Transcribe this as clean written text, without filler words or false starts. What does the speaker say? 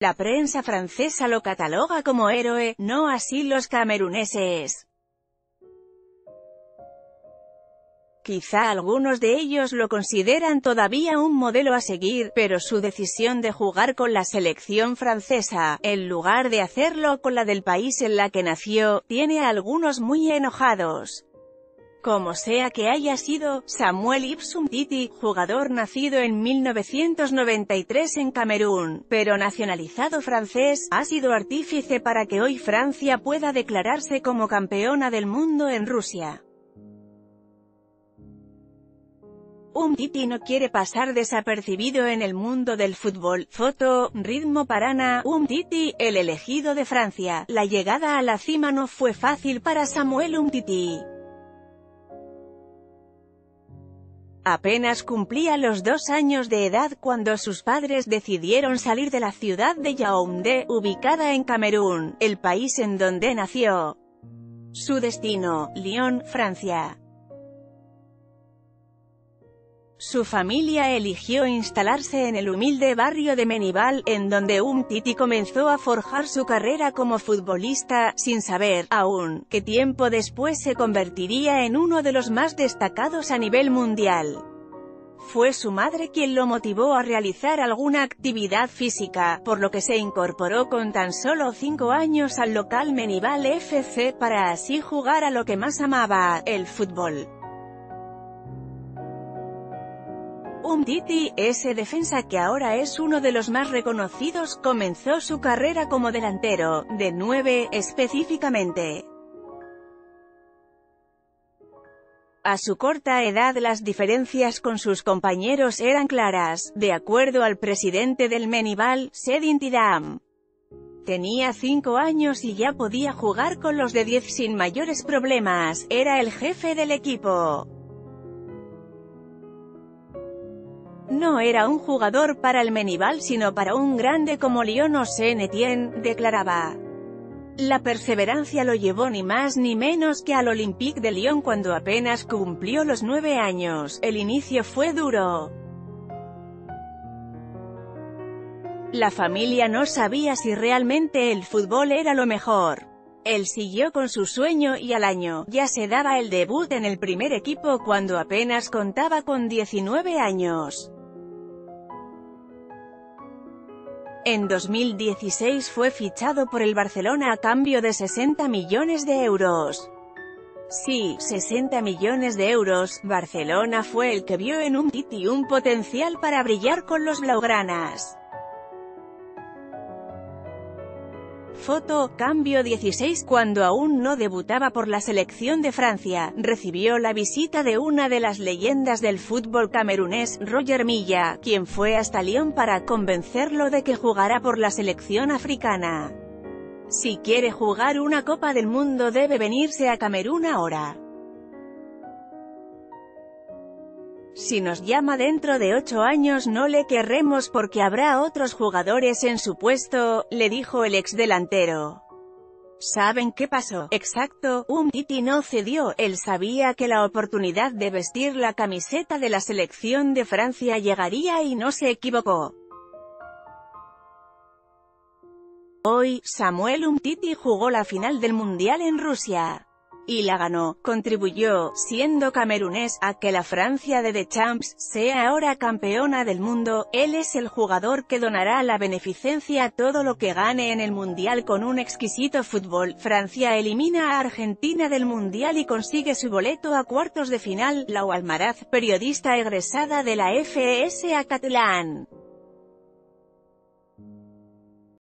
La prensa francesa lo cataloga como héroe, no así los cameruneses. Quizá algunos de ellos lo consideran todavía un modelo a seguir, pero su decisión de jugar con la selección francesa, en lugar de hacerlo con la del país en la que nació, tiene a algunos muy enojados. Como sea que haya sido, Samuel Ipsum Titi, jugador nacido en 1993 en Camerún, pero nacionalizado francés, ha sido artífice para que hoy Francia pueda declararse como campeona del mundo en Rusia. Titi no quiere pasar desapercibido en el mundo del fútbol. Foto, Ritmo Parana. Titi, el elegido de Francia. La llegada a la cima no fue fácil para Samuel Titi. Apenas cumplía los 2 años de edad cuando sus padres decidieron salir de la ciudad de Yaoundé, ubicada en Camerún, el país en donde nació. Su destino, Lyon, Francia. Su familia eligió instalarse en el humilde barrio de Menival, en donde Titi comenzó a forjar su carrera como futbolista, sin saber, aún, que tiempo después se convertiría en uno de los más destacados a nivel mundial. Fue su madre quien lo motivó a realizar alguna actividad física, por lo que se incorporó con tan solo 5 años al local Menival FC para así jugar a lo que más amaba, el fútbol. Titi, ese defensa que ahora es uno de los más reconocidos, comenzó su carrera como delantero, de 9, específicamente. A su corta edad las diferencias con sus compañeros eran claras, de acuerdo al presidente del Menival, Sedin Tidam. Tenía 5 años y ya podía jugar con los de 10 sin mayores problemas, era el jefe del equipo. No era un jugador para el Menival sino para un grande como Lyon o Saint-Étienne, declaraba. La perseverancia lo llevó ni más ni menos que al Olympique de Lyon cuando apenas cumplió los 9 años, el inicio fue duro. La familia no sabía si realmente el fútbol era lo mejor. Él siguió con su sueño y al año, ya se daba el debut en el primer equipo cuando apenas contaba con 19 años. En 2016 fue fichado por el Barcelona a cambio de 60 millones de euros. Sí, 60 millones de euros, Barcelona fue el que vio en Titi un potencial para brillar con los blaugranas. Foto, cambio 16. Cuando aún no debutaba por la selección de Francia, recibió la visita de una de las leyendas del fútbol camerunés, Roger Milla, quien fue hasta Lyon para convencerlo de que jugara por la selección africana. Si quiere jugar una Copa del Mundo debe venirse a Camerún ahora. Si nos llama dentro de 8 años no le querremos porque habrá otros jugadores en su puesto, le dijo el exdelantero. ¿Saben qué pasó? Exacto, Titi no cedió, él sabía que la oportunidad de vestir la camiseta de la selección de Francia llegaría y no se equivocó. Hoy, Samuel Titi jugó la final del Mundial en Rusia. Y la ganó, contribuyó, siendo camerunés, a que la Francia de Deschamps sea ahora campeona del mundo. Él es el jugador que donará a la beneficencia todo lo que gane en el Mundial con un exquisito fútbol. Francia elimina a Argentina del Mundial y consigue su boleto a cuartos de final. Lau Almaraz, periodista egresada de la FES Acatlán.